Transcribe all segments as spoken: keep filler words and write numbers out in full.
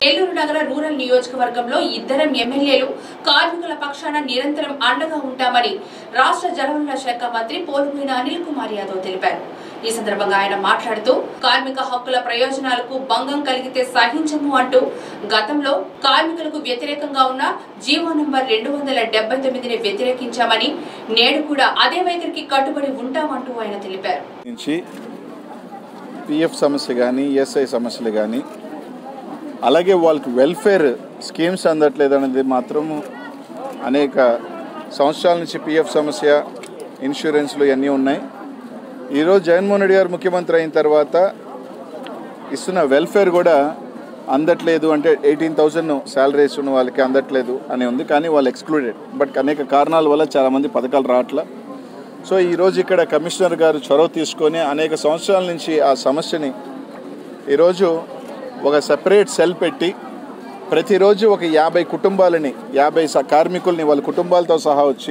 నెల్లూరు నగర రూరల్ నియోజకవర్గంలో ఇద్దరం ఎమ్మెల్యేలు కార్మికుల పక్షాన నిరంతరం అండగా ఉంటామని రాష్ట్ర జలవనరుల శాఖ మంత్రి పోలుబోయిన అనిల్ కుమార్ యాదవ్ తెలిపారు. ఈ సందర్భంగా ఆయన మాట్లాడుతూ కార్మిక హక్కుల ప్రయోజనాలకు భంగం కలిగితే సహించము అంటూ గతంలో కార్మికులకు వ్యతిరేకంగా ఉన్న జీవో నంబర్ రెండు వందల డెబ్బై తొమ్మిదిని వ్యతిరేకించామని నేడు కూడా అదే వైఖరికి కట్టుబడి ఉంటామంటూ ఆయన తెలిపారు. పిఎఫ్ సమస్య కానీ ఈఎస్ఐ సమస్యలు కానీ అలాగే వాళ్ళకి వెల్ఫేర్ స్కీమ్స్ అందట్లేదు అనేది మాత్రము అనేక సంవత్సరాల నుంచి పిఎఫ్ సమస్య ఇన్సూరెన్స్లు ఇవన్నీ ఉన్నాయి. ఈరోజు జగన్మోహన్ రెడ్డి గారు ముఖ్యమంత్రి అయిన తర్వాత ఇస్తున్న వెల్ఫేర్ కూడా అందట్లేదు అంటే ఎయిటీన్ థౌజండ్ శాలరీస్ ఉన్న వాళ్ళకి అందట్లేదు అని ఉంది. కానీ వాళ్ళు ఎక్స్క్లూడెడ్. బట్ అనేక కారణాల వల్ల చాలామంది పథకాలు రావట్లా. సో ఈరోజు ఇక్కడ కమిషనర్ గారు చొరవ తీసుకొని అనేక సంవత్సరాల నుంచి ఆ సమస్యని ఈరోజు ఒక సెపరేట్ సెల్ పెట్టి ప్రతిరోజు ఒక యాభై కుటుంబాలని యాభై కార్మికుల్ని వాళ్ళ కుటుంబాలతో సహా వచ్చి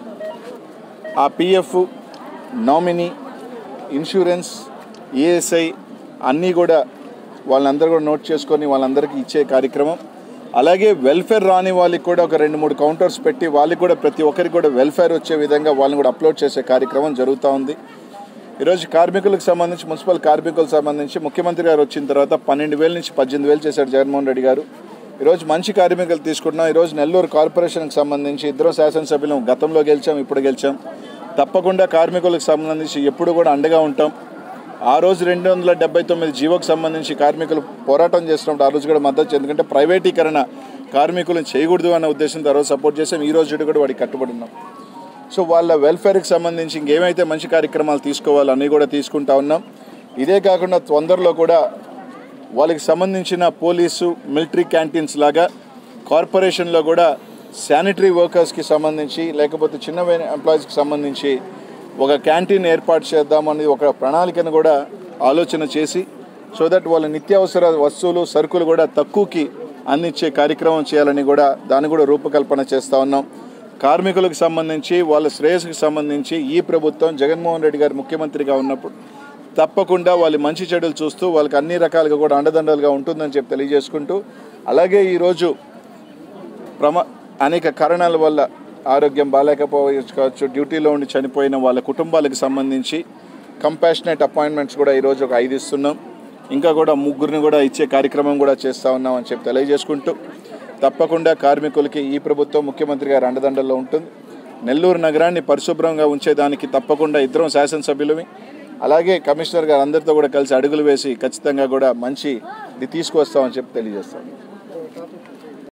ఆ పిఎఫ్ నామినీ ఇన్సూరెన్స్ ఈఎస్ఐ అన్నీ కూడా వాళ్ళందరూ కూడా నోట్ చేసుకొని వాళ్ళందరికీ ఇచ్చే కార్యక్రమం. అలాగే వెల్ఫేర్ రాని వాళ్ళకి కూడా ఒక రెండు మూడు కౌంటర్స్ పెట్టి వాళ్ళకి కూడా ప్రతి ఒక్కరికి కూడా వెల్ఫేర్ వచ్చే విధంగా వాళ్ళని కూడా అప్లోడ్ చేసే కార్యక్రమం జరుగుతూ ఉంది. ఈరోజు కార్మికులకు సంబంధించి మున్సిపల్ కార్మికులకు సంబంధించి ముఖ్యమంత్రి గారు వచ్చిన తర్వాత పన్నెండు వేల నుంచి పద్దెనిమిది వేలు చేశాడు జగన్మోహన్ రెడ్డి గారు. ఈరోజు మంచి కార్మికులు తీసుకుంటున్నాం. ఈరోజు నెల్లూరు కార్పొరేషన్కి సంబంధించి ఇద్దరు శాసనసభ్యులు గతంలో గెలిచాం, ఇప్పుడు గెలిచాం. తప్పకుండా కార్మికులకు సంబంధించి ఎప్పుడు కూడా అండగా ఉంటాం. ఆ రోజు రెండు వందల డెబ్బై తొమ్మిది జీవోకి సంబంధించి కార్మికులు పోరాటం చేస్తున్నప్పుడు ఆ రోజు కూడా మద్దతు, ఎందుకంటే ప్రైవేటీకరణ కార్మికులను చేయకూడదు అన్న ఉద్దేశంతో ఆ రోజు సపోర్ట్ చేసాం. ఈ రోజు కూడా వాడికి కట్టుబడి ఉన్నాం. సో వాళ్ళ వెల్ఫేర్కి సంబంధించి ఇంకేమైతే మంచి కార్యక్రమాలు తీసుకోవాలో అన్నీ కూడా తీసుకుంటా ఉన్నాం. ఇదే కాకుండా తొందరలో కూడా వాళ్ళకి సంబంధించిన పోలీసు మిలిటరీ క్యాంటీన్స్ లాగా కార్పొరేషన్లో కూడా శానిటరీ వర్కర్స్కి సంబంధించి లేకపోతే చిన్న ఎంప్లాయీస్కి సంబంధించి ఒక క్యాంటీన్ ఏర్పాటు చేద్దామని ఒక ప్రణాళికను కూడా ఆలోచన చేసి సో దట్ వాళ్ళ నిత్యావసర వస్తువులు సరుకులు కూడా తక్కువకి అందించే కార్యక్రమం చేయాలని కూడా దాన్ని కూడా రూపకల్పన చేస్తూ ఉన్నాం. కార్మికులకు సంబంధించి వాళ్ళ శ్రేయస్సుకు సంబంధించి ఈ ప్రభుత్వం జగన్మోహన్ రెడ్డి గారు ముఖ్యమంత్రిగా ఉన్నప్పుడు తప్పకుండా వాళ్ళ మంచి చెడులు చూస్తూ వాళ్ళకి అన్ని రకాలుగా కూడా అండదండలుగా ఉంటుందని చెప్పి తెలియజేసుకుంటూ, అలాగే ఈరోజు ప్రమా అనేక కారణాల వల్ల ఆరోగ్యం బాగాలేకపోవచ్చు కావచ్చు, డ్యూటీలో ఉండి చనిపోయిన వాళ్ళ కుటుంబాలకు సంబంధించి కంపాషనేట్ అపాయింట్మెంట్స్ కూడా ఈరోజు ఒక ఐదు ఇస్తున్నాం. ఇంకా కూడా ముగ్గురిని కూడా ఇచ్చే కార్యక్రమం కూడా చేస్తూ ఉన్నాం అని చెప్పి తెలియజేసుకుంటూ, తప్పకుండా కార్మికులకి ఈ ప్రభుత్వం ముఖ్యమంత్రి గారి అండదండల్లో ఉంటుంది. నెల్లూరు నగరాన్ని పరిశుభ్రంగా ఉంచేదానికి తప్పకుండా ఇద్దరం శాసనసభ్యులవి అలాగే కమిషనర్ గారు అందరితో కూడా కలిసి అడుగులు వేసి ఖచ్చితంగా కూడా మంచి ఇది తీసుకువస్తామని చెప్పి తెలియజేస్తాం.